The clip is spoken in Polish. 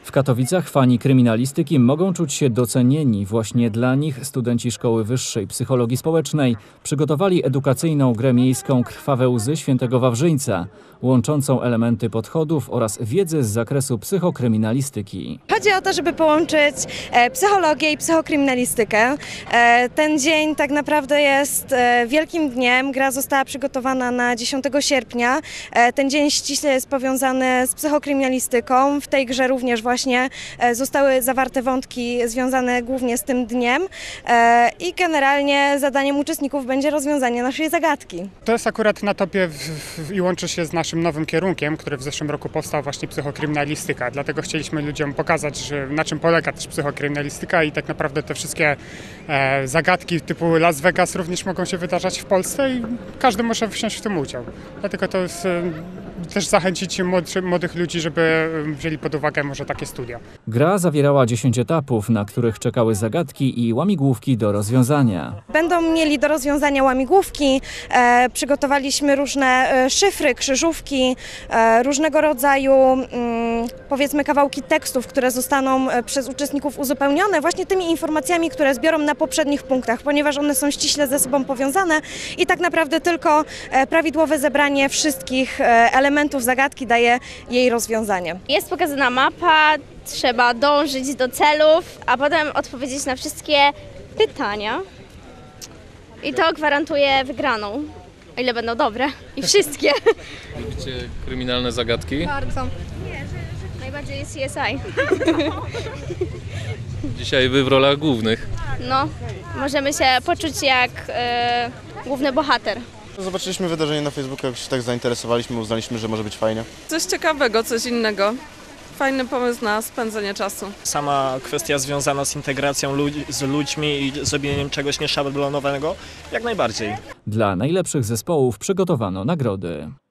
W Katowicach fani kryminalistyki mogą czuć się docenieni. Właśnie dla nich studenci Szkoły Wyższej Psychologii Społecznej przygotowali edukacyjną grę miejską Krwawe łzy Świętego Wawrzyńca, łączącą elementy podchodów oraz wiedzę z zakresu psychokryminalistyki. Chodzi o to, żeby połączyć psychologię i psychokryminalistykę. Ten dzień tak naprawdę jest wielkim dniem. Gra została przygotowana na 10 sierpnia. Ten dzień ściśle jest powiązany z psychokryminalistyką. W tej grze również właśnie zostały zawarte wątki związane głównie z tym dniem i generalnie zadaniem uczestników będzie rozwiązanie naszej zagadki. To jest akurat na topie i łączy się z naszym nowym kierunkiem, który w zeszłym roku powstał, właśnie psychokryminalistyka. Dlatego chcieliśmy ludziom pokazać, na czym polega też psychokryminalistyka i tak naprawdę te wszystkie zagadki typu Las Vegas również mogą się wydarzać w Polsce i każdy może wziąć w tym udział. Dlatego to jest też zachęcić młodych ludzi, żeby wzięli pod uwagę może takie studia. Gra zawierała 10 etapów, na których czekały zagadki i łamigłówki do rozwiązania. Będą mieli do rozwiązania łamigłówki, przygotowaliśmy różne szyfry, krzyżówki, różnego rodzaju powiedzmy kawałki tekstów, które zostaną przez uczestników uzupełnione właśnie tymi informacjami, które zbiorą na poprzednich punktach, ponieważ one są ściśle ze sobą powiązane i tak naprawdę tylko prawidłowe zebranie wszystkich elementów zagadki daje jej rozwiązanie. Jest pokazana mapa, trzeba dążyć do celów, a potem odpowiedzieć na wszystkie pytania i to gwarantuje wygraną, o ile będą dobre i wszystkie. Lubicie kryminalne zagadki? Bardzo. Najbardziej jest CSI. Dzisiaj wy w rolach głównych. No, możemy się poczuć jak główny bohater. Zobaczyliśmy wydarzenie na Facebooku, jak się tak zainteresowaliśmy, uznaliśmy, że może być fajnie. Coś ciekawego, coś innego. Fajny pomysł na spędzenie czasu. Sama kwestia związana z integracją z ludźmi i zrobieniem czegoś nieszablonowego, jak najbardziej. Dla najlepszych zespołów przygotowano nagrody.